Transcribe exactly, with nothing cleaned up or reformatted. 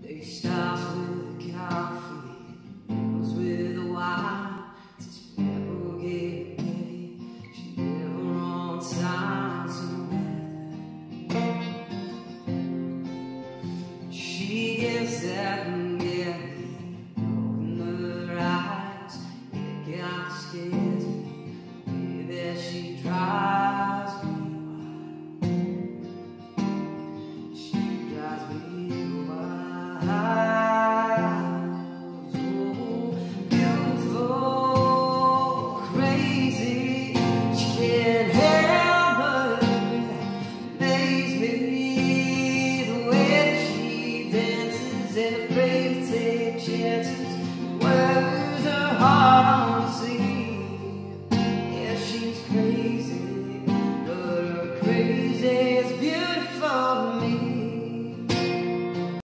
It starts with coffee, ends with a wine. Since we never get paid, she never on time to weather. She gets that and get me, open her eyes. It kinda scares me, the way that she drives me wild. She drives me wild. Every